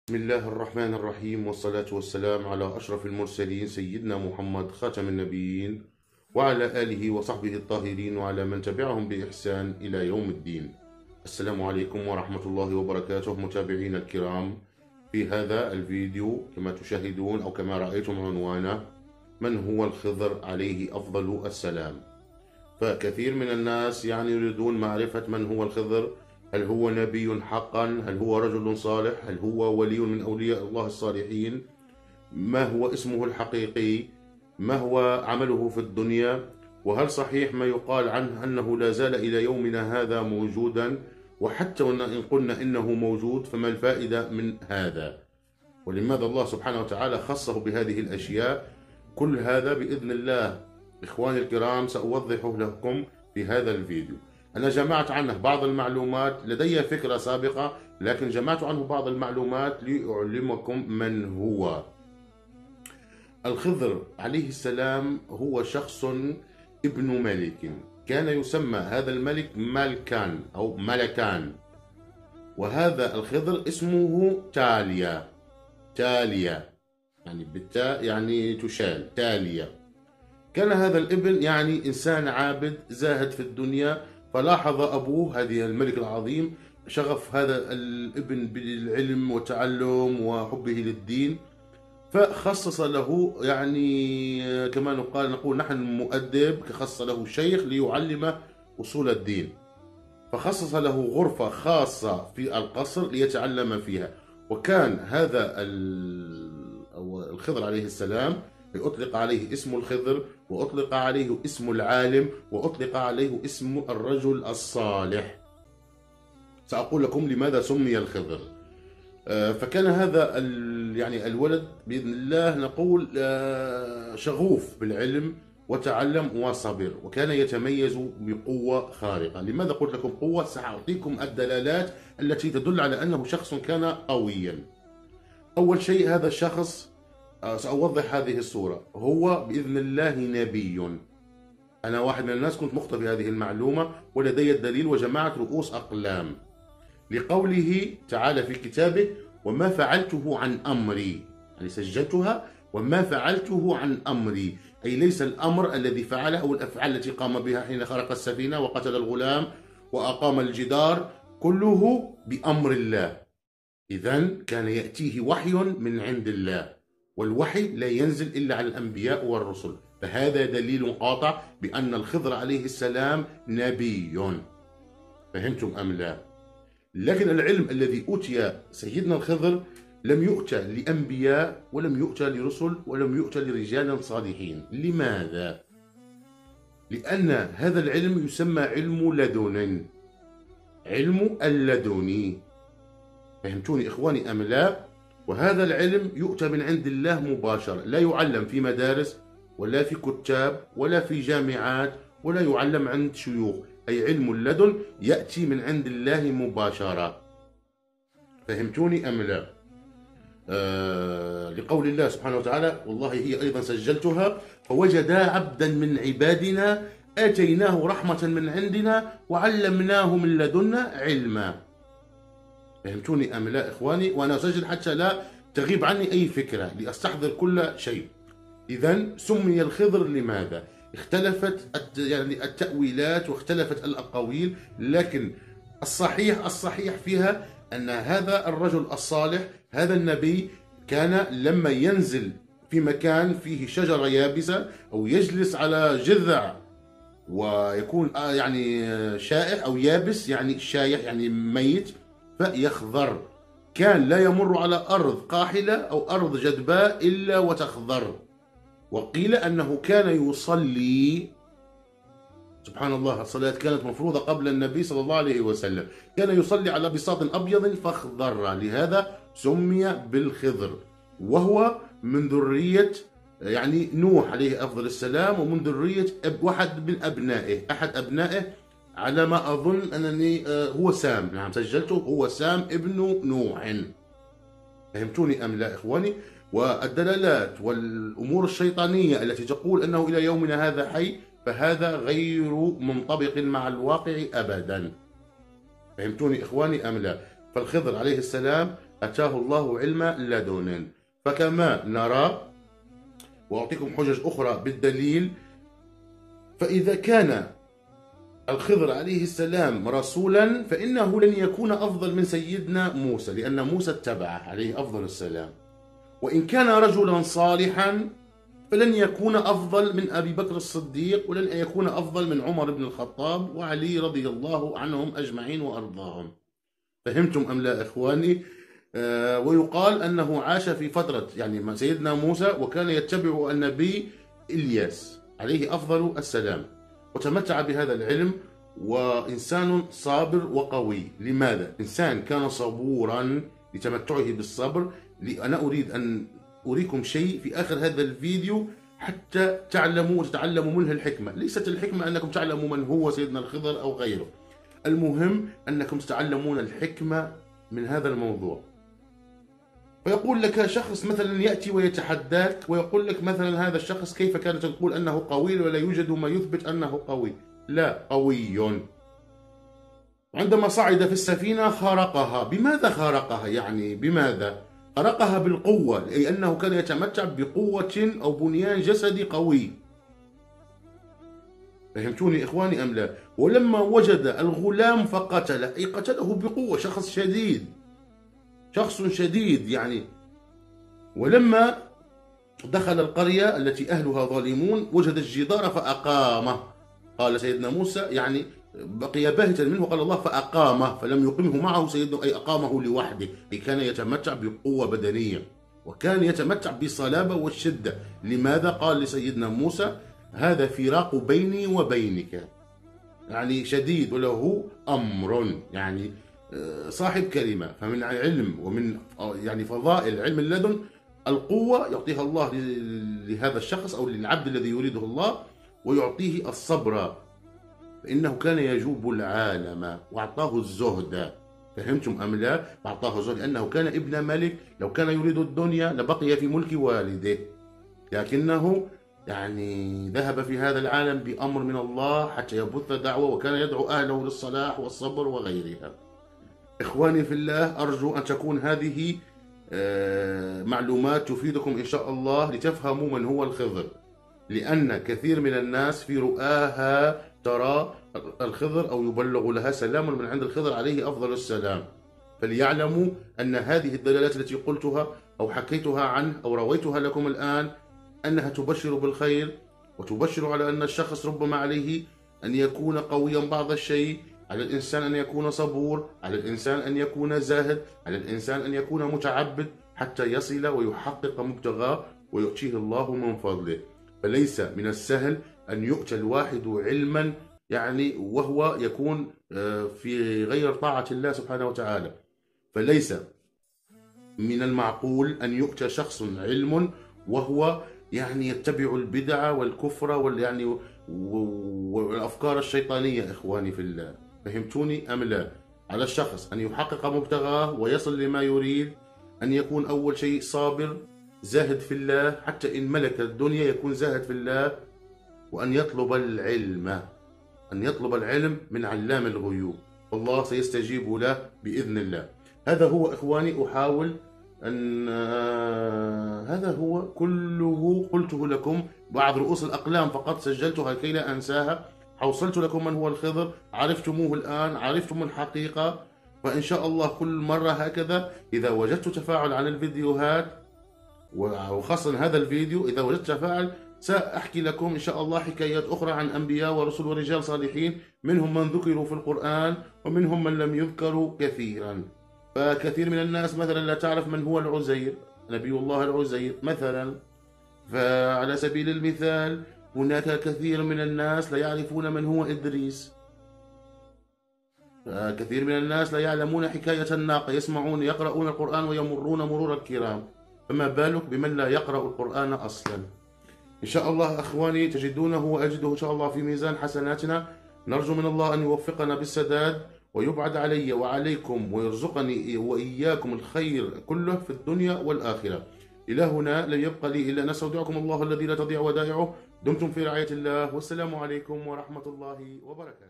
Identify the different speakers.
Speaker 1: بسم الله الرحمن الرحيم، والصلاة والسلام على أشرف المرسلين سيدنا محمد خاتم النبيين وعلى آله وصحبه الطاهرين وعلى من تبعهم بإحسان إلى يوم الدين. السلام عليكم ورحمة الله وبركاته متابعين الكرام. في هذا الفيديو كما تشاهدون أو كما رأيتم عنوانه: من هو الخضر عليه أفضل السلام؟ فكثير من الناس يريدون معرفة من هو الخضر. هل هو نبي حقا؟ هل هو رجل صالح؟ هل هو ولي من أولياء الله الصالحين؟ ما هو اسمه الحقيقي؟ ما هو عمله في الدنيا؟ وهل صحيح ما يقال عنه أنه لا زال إلى يومنا هذا موجودا؟ وحتى إن قلنا إنه موجود فما الفائدة من هذا؟ ولماذا الله سبحانه وتعالى خصه بهذه الأشياء؟ كل هذا بإذن الله إخواني الكرام سأوضحه لكم في هذا الفيديو. أنا جمعت عنه بعض المعلومات، لدي فكرة سابقة لكن جمعت عنه بعض المعلومات لأعلمكم من هو. الخضر عليه السلام هو شخص ابن ملك، كان يسمى هذا الملك ملكان أو ملكان، وهذا الخضر اسمه تاليا. تاليا يعني بالتاء يعني تشال، تاليا. كان هذا الابن إنسان عابد زاهد في الدنيا، فلاحظ أبوه هذه الملك العظيم شغف هذا الابن بالعلم والتعلم وحبه للدين، فخصص له كما نقول نحن مؤدب، خص له شيخ ليعلمه أصول الدين، فخصص له غرفة خاصة في القصر ليتعلم فيها. وكان هذا الخضر عليه السلام أطلق عليه اسم الخضر، وأطلق عليه اسم العالم، وأطلق عليه اسم الرجل الصالح. سأقول لكم لماذا سمي الخضر. فكان هذا الولد بإذن الله نقول شغوف بالعلم وتعلم وصبر، وكان يتميز بقوة خارقة. لماذا قلت لكم قوة؟ سأعطيكم الدلالات التي تدل على أنه شخص كان قويا. أول شيء، هذا الشخص سأوضح هذه الصورة، هو بإذن الله نبي. أنا واحد من الناس كنت مخطئ في هذه المعلومة ولدي الدليل وجمعت رؤوس أقلام، لقوله تعالى في كتابه: وما فعلته عن أمري، سجلتها وما فعلته عن أمري، أي ليس الأمر الذي فعله أو الأفعال التي قام بها حين خرق السفينة وقتل الغلام وأقام الجدار كله بأمر الله. إذن كان يأتيه وحي من عند الله، والوحي لا ينزل إلا على الأنبياء والرسل، فهذا دليل قاطع بأن الخضر عليه السلام نبي. فهمتم أم لا؟ لكن العلم الذي أوتي سيدنا الخضر لم يؤتى لأنبياء ولم يؤتى لرسل ولم يؤتى لرجال صالحين. لماذا؟ لأن هذا العلم يسمى علم لدن، علم اللدني. فهمتوني إخواني أم لا؟ وهذا العلم يؤتى من عند الله مباشرة، لا يعلم في مدارس ولا في كتاب ولا في جامعات ولا يعلم عند شيوخ، أي علم اللدن يأتي من عند الله مباشرة. فهمتوني أم لا؟ لقول الله سبحانه وتعالى، والله هي أيضا سجلتها: فوجدا عبدا من عبادنا آتيناه رحمة من عندنا وعلمناه من لدنا علما. فهمتوني أم لا إخواني؟ وأنا أسجل حتى لا تغيب عني أي فكرة، لأستحضر كل شيء. إذن سمي الخضر لماذا؟ اختلفت التأويلات واختلفت الأقاويل، لكن الصحيح فيها أن هذا الرجل الصالح، هذا النبي، كان لما ينزل في مكان فيه شجرة يابسة أو يجلس على جذع ويكون شائح أو يابس شايح ميت فيخضر، كان لا يمر على أرض قاحلة أو أرض جدباء إلا وتخضر. وقيل أنه كان يصلي، سبحان الله، الصلاة كانت مفروضة قبل النبي صلى الله عليه وسلم، كان يصلي على بساط أبيض فاخضر، لهذا سمي بالخضر. وهو من ذرية نوح عليه أفضل السلام، ومن ذرية واحد من أبنائه، أحد أبنائه على ما أظن أنني هو سام. نعم سجلته، هو سام ابن نوح. فهمتوني أم لا إخواني؟ والدلالات والأمور الشيطانية التي تقول أنه إلى يومنا هذا حي، فهذا غير منطبق مع الواقع أبدا. فهمتوني إخواني أم لا؟ فالخضر عليه السلام أتاه الله علم لدن. فكما نرى، وأعطيكم حجج أخرى بالدليل، فإذا كان الخضر عليه السلام رسولا فإنه لن يكون أفضل من سيدنا موسى، لأن موسى اتبعه عليه أفضل السلام. وإن كان رجلا صالحا فلن يكون أفضل من أبي بكر الصديق، ولن يكون أفضل من عمر بن الخطاب وعلي رضي الله عنهم أجمعين وأرضاهم. فهمتم أم لا إخواني؟ ويقال أنه عاش في فترة يعني سيدنا موسى وكان يتبع النبي إلياس عليه أفضل السلام، وتمتع بهذا العلم، وإنسان صابر وقوي. لماذا؟ إنسان كان صبورا لتمتعه بالصبر. أنا أريد أن أريكم شيء في آخر هذا الفيديو حتى تعلموا وتتعلموا منه الحكمة. ليست الحكمة أنكم تعلموا من هو سيدنا الخضر أو غيره، المهم أنكم تتعلمون الحكمة من هذا الموضوع. فيقول لك شخص مثلا يأتي ويتحداك ويقول لك مثلا هذا الشخص كيف كانت تقول أنه قوي ولا يوجد ما يثبت أنه قوي؟ لا، قوي. عندما صعد في السفينة خرقها. بماذا خرقها؟ يعني بماذا؟ خرقها بالقوة، أي أنه كان يتمتع بقوة أو بنيان جسدي قوي. فهمتوني إخواني أم لا؟ ولما وجد الغلام فقتله، أي قتله بقوة، شخص شديد، شخص شديد يعني. ولما دخل القرية التي أهلها ظالمون وجد الجدار فأقامه. قال سيدنا موسى يعني بقي باهتا منه، قال الله فأقامه، فلم يقمه معه سيدنا، أي أقامه لوحده، أي كان يتمتع بقوة بدنية وكان يتمتع بصلابة والشدة. لماذا؟ قال لسيدنا موسى هذا فراق بيني وبينك، يعني شديد وله أمر، يعني صاحب كلمة. فمن علم ومن يعني فضائل علم اللدن القوة يعطيها الله لهذا الشخص أو للعبد الذي يريده الله، ويعطيه الصبر، فإنه كان يجوب العالم وأعطاه الزهد. فهمتم أم لا؟ أعطاه الزهد لأنه كان ابن ملك، لو كان يريد الدنيا لبقي في ملك والده، لكنه يعني ذهب في هذا العالم بأمر من الله حتى يبث دعوة، وكان يدعو أهله للصلاح والصبر وغيرها. إخواني في الله، أرجو أن تكون هذه معلومات تفيدكم إن شاء الله لتفهموا من هو الخضر، لأن كثير من الناس في رؤاها ترى الخضر أو يبلغ لها سلام من عند الخضر عليه أفضل السلام. فليعلموا أن هذه الدلالات التي قلتها أو حكيتها عنه أو رويتها لكم الآن أنها تبشر بالخير، وتبشر على أن الشخص ربما عليه أن يكون قويا بعض الشيء، على الإنسان أن يكون صبور، على الإنسان أن يكون زاهد، على الإنسان أن يكون متعبد حتى يصل ويحقق مبتغاه ويؤتيه الله من فضله. فليس من السهل أن يؤتى الواحد علما يعني وهو يكون في غير طاعة الله سبحانه وتعالى. فليس من المعقول أن يؤتى شخص علم وهو يعني يتبع البدع والكفر والأفكار الشيطانية. إخواني في الله، فهمتوني أم لا؟ على الشخص أن يحقق مبتغاه ويصل لما يريد أن يكون أول شيء صابر زاهد في الله، حتى إن ملك الدنيا يكون زاهد في الله، وأن يطلب العلم، أن يطلب العلم من علام الغيوب، والله سيستجيب له بإذن الله. هذا هو إخواني، أحاول أن هذا هو كله قلته لكم، بعض رؤوس الأقلام فقط سجلتها كي لا أنساها. حوصلت لكم من هو الخضر، عرفتموه الآن، عرفتم الحقيقة. وإن شاء الله كل مرة هكذا إذا وجدت تفاعل عن الفيديوهات، وخاصة هذا الفيديو إذا وجدت تفاعل، سأحكي لكم إن شاء الله حكايات أخرى عن أنبياء ورسل ورجال صالحين، منهم من ذكروا في القرآن ومنهم من لم يذكروا كثيرا. فكثير من الناس مثلا لا تعرف من هو العزير، نبي الله العزير مثلا. فعلى سبيل المثال هناك كثير من الناس لا يعرفون من هو إدريس. كثير من الناس لا يعلمون حكاية الناقة، يقرؤون القرآن ويمرون مرور الكرام، فما بالك بمن لا يقرأ القرآن أصلا. إن شاء الله أخواني تجدونه وأجده إن شاء الله في ميزان حسناتنا. نرجو من الله أن يوفقنا بالسداد ويبعد علي وعليكم ويرزقني وإياكم الخير كله في الدنيا والآخرة. إلى هنا لن يبقى لي إلا أن أستودعكم الله الذي لا تضيع ودائعه. دمتم في رعاية الله، والسلام عليكم ورحمة الله وبركاته.